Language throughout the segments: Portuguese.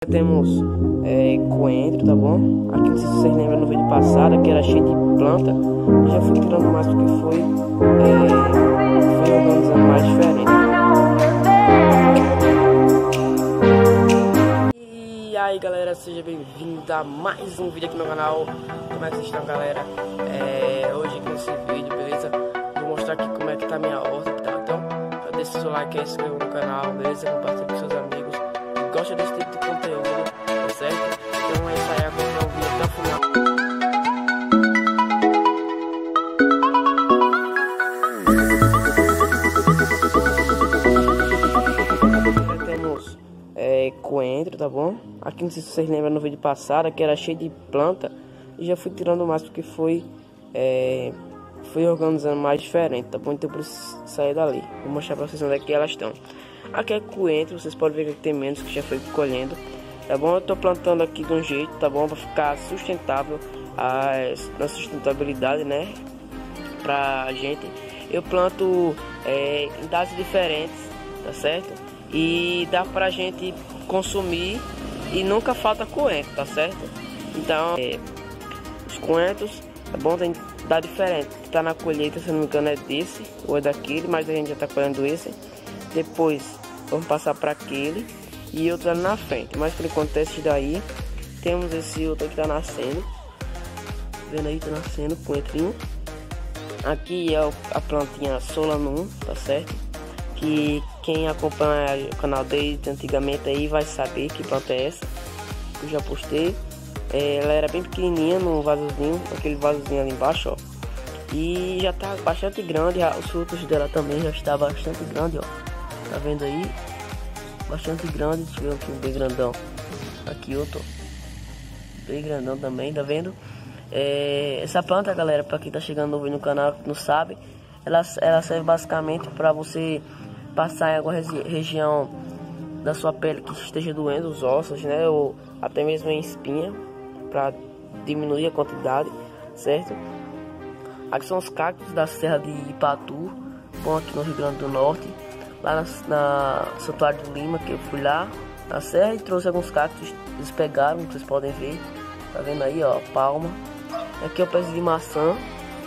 Temos coentro, tá bom? Aqui não sei se vocês lembram no vídeo passado que era cheio de planta. Eu já fui tirando mais porque foi organizando mais diferente. E aí galera, seja bem-vindo a mais um vídeo aqui no canal. Como é que vocês estão, galera? Hoje aqui nesse vídeo, beleza? Vou mostrar aqui como é que tá a minha horta, tá? Então já deixa o seu like aí, se inscreva no canal, beleza? Compartilha com seus amigos que gostam desse tipo de conteúdo, tá certo? Então é isso aí, acompanha o vídeo até o final. Temos coentro, tá bom? Aqui não sei se vocês lembram no vídeo passado que era cheio de planta. E já fui tirando mais porque foi organizando mais diferente, tá bom? Então por isso sair dali. Vou mostrar pra vocês onde é que elas estão. Aqui é coentro, vocês podem ver que tem menos, que já foi colhendo, tá bom? Eu tô plantando aqui de um jeito, tá bom? Pra ficar sustentável, na sustentabilidade, né? Pra gente. Eu planto em datas diferentes, tá certo? E dá pra gente consumir e nunca falta coentro, tá certo? Então, os coentros, tá bom? Tem dá diferente. Tá na colheita, se não me engano é desse ou é daquele, mas a gente já tá colhendo esse. Depois vamos passar para aquele e outro ali na frente. Mas por enquanto esse daí, temos esse outro que tá nascendo. Vendo aí, tá nascendo coentrinho. Aqui é a plantinha Solanum, tá certo? Que quem acompanha o canal desde antigamente aí vai saber que planta é essa. Eu já postei. Ela era bem pequenininha no vasozinho, aquele vasozinho ali embaixo, ó. E já tá bastante grande, os frutos dela também já está bastante grande, ó. Tá vendo aí? Bastante grande, deixa eu ver aqui um bem grandão. Aqui outro, bem grandão também, tá vendo? Essa planta, galera, para quem tá chegando novo no canal, que não sabe, ela serve basicamente para você passar em alguma região da sua pele que esteja doendo, os ossos, né? Ou até mesmo em espinha, para diminuir a quantidade, certo? Aqui são os cactos da Serra de Ipatu, bom, aqui no Rio Grande do Norte, lá na Santuário do Lima, que eu fui lá na serra e trouxe alguns cactos, eles pegaram, vocês podem ver, tá vendo aí, ó, palma. Aqui é o pé de maçã,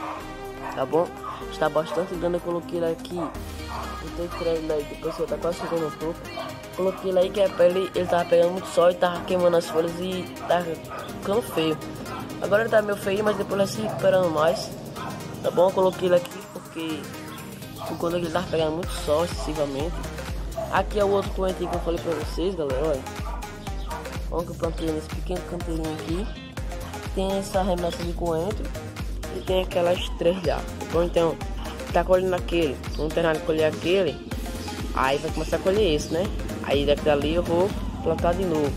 tá bom? Está bastante grande, eu coloquei ele aqui, botei pra ele aí, depois ele tá quase chegando no topo. Coloquei ele aí que é pra ele tava pegando muito sol e tava queimando as folhas e tava ficando feio. Agora ele tá meio feio, mas depois ele se recuperando mais. Tá bom? Eu coloquei ele aqui porque quando ele tava pegando muito sol excessivamente. Aqui é o outro coentrinho que eu falei pra vocês, galera, olha. Olha que eu plantei nesse pequeno canteirinho aqui. Tem essa remessa de coentro e tem aquelas três já. Tá bom? Então, tá colhendo aquele, vamos terminar de colher aquele, aí vai começar a colher esse, né? Aí daqui dali eu vou plantar de novo.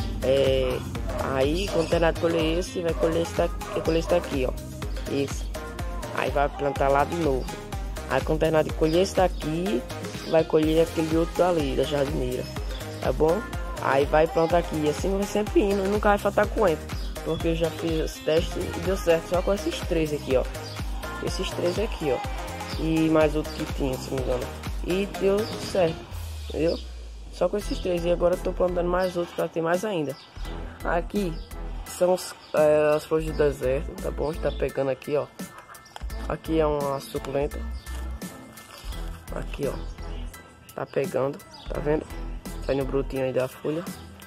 Aí quando terminar de colher esse, vai colher esse daqui, ó. Esse. Aí vai plantar lá de novo. Aí quando terminar de colher esse daqui, vai colher aquele outro dali, da jardineira. Tá bom? Aí vai plantar aqui. E assim vai sempre indo. E nunca vai faltar coentro. Porque eu já fiz esse teste e deu certo só com esses três aqui, ó. Esses três aqui, ó. E mais outro que tinha, se não me engano. E deu certo. Entendeu? Só com esses três. E agora eu tô plantando mais outros para ter mais ainda. Aqui são as flores do deserto, tá bom? Está pegando aqui, ó. Aqui é uma suculenta. Aqui, ó. Tá pegando, tá vendo? Saindo brotinho aí da folha.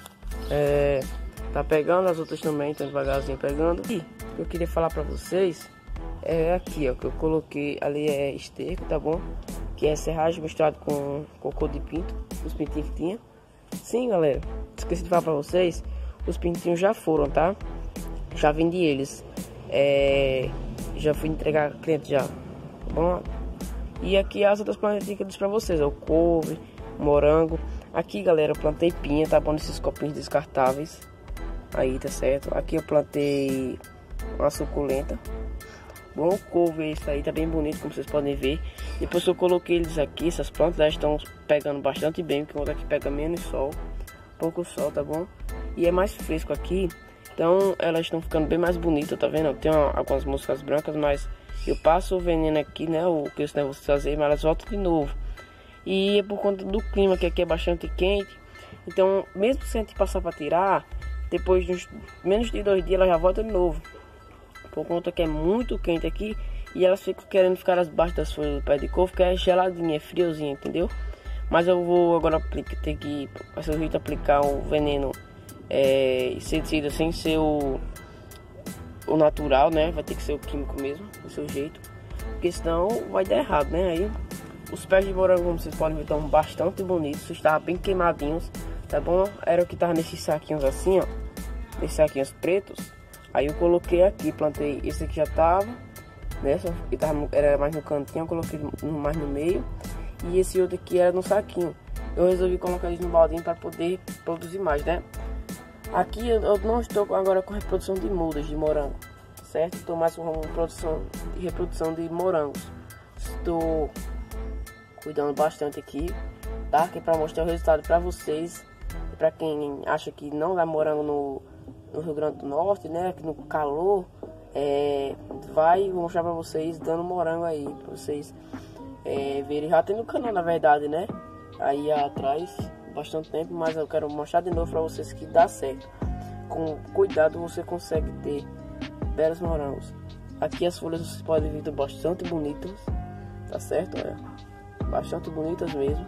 Tá pegando, as outras também estão devagarzinho pegando. E o que eu queria falar pra vocês é aqui, ó. Que eu coloquei ali é esterco, tá bom? Que é serragem misturado com cocô de pinto. Os pintinhos que tinha. Sim, galera. Esqueci de falar pra vocês. Os pintinhos já foram, tá? Já vendi eles. Já fui entregar cliente já, tá bom? E aqui as outras plantinhas que eu disse pra vocês, ó, o couve, morango. Aqui, galera, eu plantei pinha, tá bom? Nesses copinhos descartáveis. Aí, tá certo? Aqui eu plantei uma suculenta. Bom, o couve, esse aí tá bem bonito, como vocês podem ver. Depois que eu coloquei eles aqui, essas plantas já estão pegando bastante bem, porque o outro aqui pega menos sol, pouco sol, tá bom? E é mais fresco aqui. Então elas estão ficando bem mais bonitas, tá vendo? Tem algumas moscas brancas, mas eu passo o veneno aqui, né? O que eu não vou fazer, mas elas voltam de novo. E é por conta do clima, que aqui é bastante quente. Então, mesmo se a gente passar para tirar, depois de menos de 2 dias ela já volta de novo. Por conta que é muito quente aqui e elas ficam querendo ficar debaixo das folhas do pé de couve, que é geladinha, é friozinha, entendeu? Mas eu vou agora ter que aplicar o veneno inseticida sem ser o natural, né? Vai ter que ser o químico mesmo, do seu jeito, porque senão vai dar errado, né? Aí os pés de morango, como vocês podem ver, estão bastante bonitos, estavam bem queimadinhos, tá bom? Era o que tava nesses saquinhos assim, ó, nesses saquinhos pretos. Aí eu coloquei aqui, plantei esse aqui já tava, né? Só que era mais no cantinho, eu coloquei mais no meio. E esse outro aqui era no saquinho. Eu resolvi colocar eles no baldinho para poder produzir mais, né? Aqui eu não estou agora com reprodução de mudas de morango, certo? Estou mais com reprodução de morangos. Estou cuidando bastante aqui, tá? Aqui para mostrar o resultado para vocês. Para quem acha que não dá morango no Rio Grande do Norte, né? Aqui no calor, vou mostrar para vocês dando morango aí, para vocês verem. Já tem no canal, na verdade, né? Aí atrás, bastante tempo, mas eu quero mostrar de novo para vocês que dá certo. Com cuidado você consegue ter belos morangos. Aqui as folhas vocês podem ver bastante bonitas, tá certo? Bastante bonitas mesmo.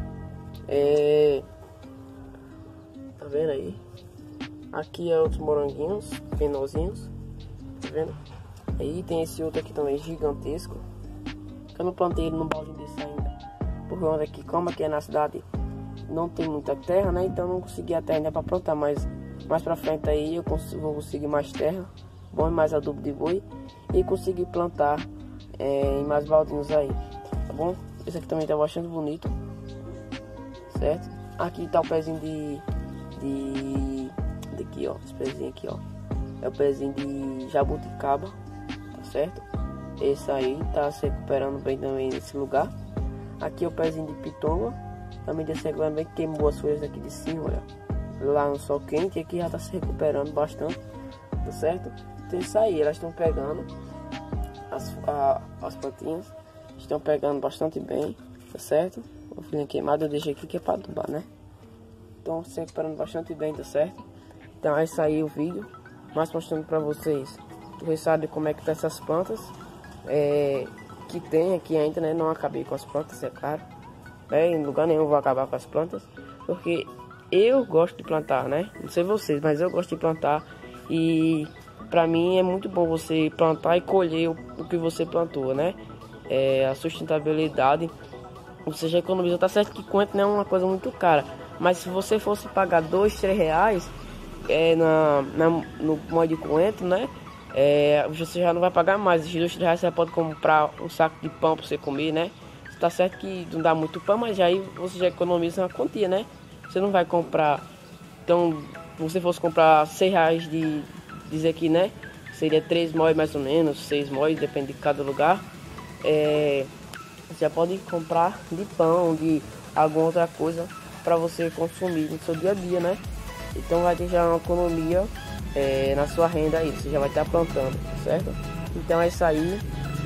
Tá vendo aí? Aqui é outros moranguinhos, menorzinhos, tá vendo? Aí tem esse outro aqui também, gigantesco, que eu não plantei ele no balde desse ainda, por conta aqui, como aqui é na cidade, não tem muita terra, né? Então não consegui a terra ainda para plantar, mas mais pra frente aí eu vou conseguir mais terra, bom, e mais adubo de boi, e conseguir plantar em mais baldinhos aí, tá bom? Esse aqui também tá bastante bonito, certo? Aqui tá o pezinho daqui, ó, esse pezinho aqui, ó, é o pezinho de jabuticaba, tá certo? Esse aí tá se recuperando bem também nesse lugar. Aqui é o pezinho de pitonga, também desse recuperando bem, queimou as folhas aqui de cima, olha, lá no sol quente, e aqui já tá se recuperando bastante, tá certo? Então isso aí, elas estão pegando, as plantinhas estão pegando bastante bem, tá certo? O filhinho queimado eu deixei aqui que é para adubar, né? Estão se recuperando bastante bem, tá certo? Então é isso aí o vídeo, mas mostrando para vocês o resultado de como é que tá essas plantas que tem aqui ainda, né? Não acabei com as plantas, é claro, em lugar nenhum eu vou acabar com as plantas, porque eu gosto de plantar, né? Não sei vocês, mas eu gosto de plantar, e para mim é muito bom você plantar e colher o que você plantou, né? A sustentabilidade, você já economiza, tá certo que coentro não é uma coisa muito cara, mas se você fosse pagar R$2, R$3 no molho de coentro, né? Você já não vai pagar mais. Esses R$2 você pode comprar um saco de pão para você comer, né? Tá certo que não dá muito pão, mas aí você já economiza uma quantia, né? Você não vai comprar. Então, se você fosse comprar R$6 de dizer aqui, né? Seria 3 molhos mais ou menos, 6 molhos, depende de cada lugar. Você já pode comprar de pão, de alguma outra coisa para você consumir no seu dia a dia, né? Então vai ter já uma economia na sua renda aí, você já vai estar plantando, certo? Então é isso aí,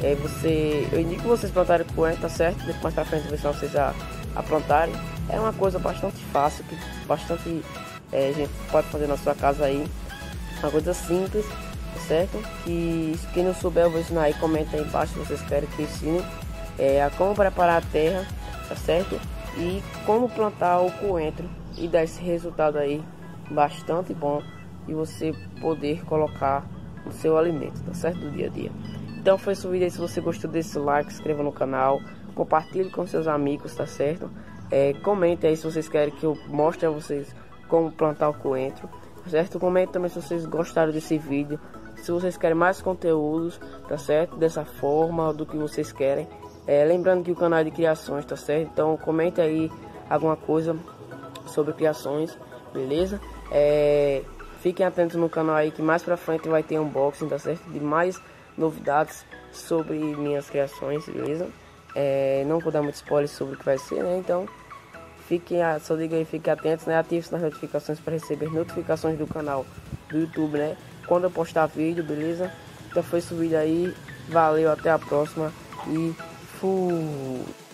eu indico vocês plantarem coentro, tá certo? Depois mais pra frente eu vou ensinar vocês a plantarem. É uma coisa bastante fácil, que bastante gente pode fazer na sua casa aí, uma coisa simples, tá certo? Que quem não souber eu vou ensinar aí, comenta aí embaixo se vocês querem que eu ensine a como preparar a terra, tá certo? E como plantar o coentro e dar esse resultado aí bastante bom e você poder colocar no seu alimento, tá certo? Do dia a dia. Então foi esse vídeo aí. Se você gostou desse like, se inscreva no canal, compartilhe com seus amigos, tá certo? Comente aí se vocês querem que eu mostre a vocês como plantar o coentro, tá certo? Comente também se vocês gostaram desse vídeo, se vocês querem mais conteúdos, tá certo? Dessa forma, do que vocês querem. Lembrando que o canal é de criações, tá certo? Então comente aí alguma coisa sobre criações, beleza? Fiquem atentos no canal aí, que mais pra frente vai ter unboxing, tá certo? De mais novidades sobre minhas criações, beleza? Não vou dar muito spoiler sobre o que vai ser, né? Então só diga aí, fiquem atentos, né? Ative as notificações para receber notificações do canal do YouTube, né? Quando eu postar vídeo, beleza? Então foi esse vídeo aí, valeu, até a próxima e fui!